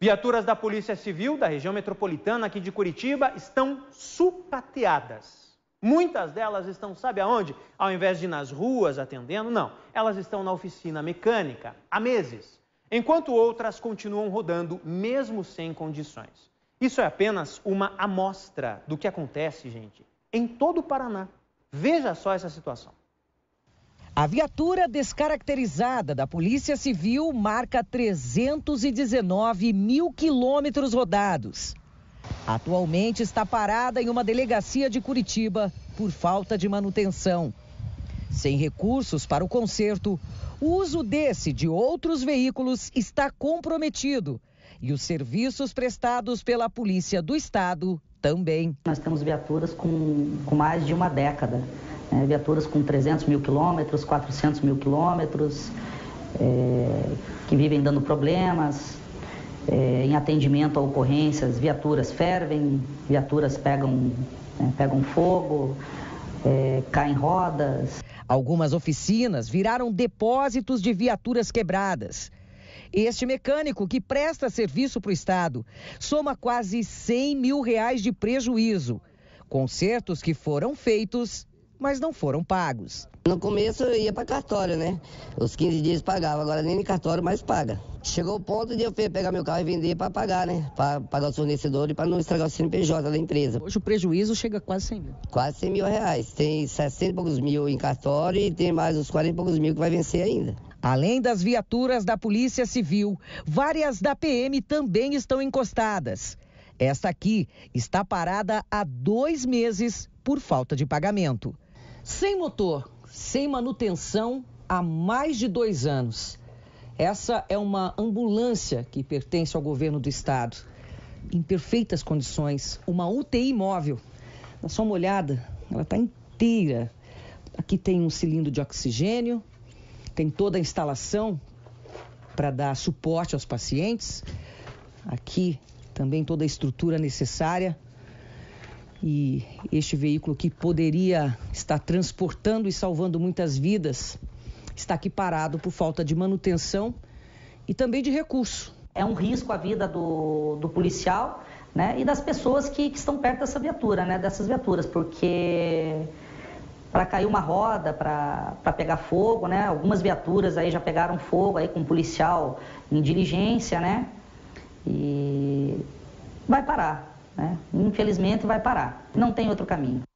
Viaturas da Polícia Civil da região metropolitana aqui de Curitiba estão sucateadas. Muitas delas estão, sabe aonde? Ao invés de ir nas ruas atendendo, não. Elas estão na oficina mecânica há meses, enquanto outras continuam rodando mesmo sem condições. Isso é apenas uma amostra do que acontece, gente, em todo o Paraná. Veja só essa situação. A viatura descaracterizada da Polícia Civil marca 319 mil quilômetros rodados. Atualmente está parada em uma delegacia de Curitiba por falta de manutenção. Sem recursos para o conserto, o uso desse e de outros veículos está comprometido. E os serviços prestados pela Polícia do Estado também. Nós temos viaturas com mais de uma década. Viaturas com 300 mil quilômetros, 400 mil quilômetros, que vivem dando problemas, em atendimento a ocorrências, viaturas fervem, viaturas pegam fogo, caem rodas. Algumas oficinas viraram depósitos de viaturas quebradas. Este mecânico, que presta serviço para o Estado, soma quase 100 mil reais de prejuízo. Consertos que foram feitos, mas não foram pagos. No começo eu ia para cartório, né? Os 15 dias pagava, agora nem no cartório mais paga. Chegou o ponto de eu pegar meu carro e vender para pagar, né? Para pagar os fornecedores e para não estragar o CNPJ da empresa. Hoje o prejuízo chega a quase 100 mil. Quase 100 mil reais. Tem 60 e poucos mil em cartório e tem mais uns 40 e poucos mil que vai vencer ainda. Além das viaturas da Polícia Civil, várias da PM também estão encostadas. Esta aqui está parada há 2 meses por falta de pagamento. Sem motor, sem manutenção há mais de 2 anos. Essa é uma ambulância que pertence ao governo do estado. Em perfeitas condições, uma UTI móvel. Dá só uma olhada, ela está inteira. Aqui tem um cilindro de oxigênio, tem toda a instalação para dar suporte aos pacientes. Aqui também toda a estrutura necessária. E este veículo que poderia estar transportando e salvando muitas vidas está aqui parado por falta de manutenção e também de recurso. É um risco à vida do policial, né, e das pessoas que estão perto dessa viatura, né, dessas viaturas, porque para cair uma roda, para pegar fogo, né, algumas viaturas aí já pegaram fogo aí com um policial em diligência, né, e vai parar. Infelizmente vai parar, não tem outro caminho.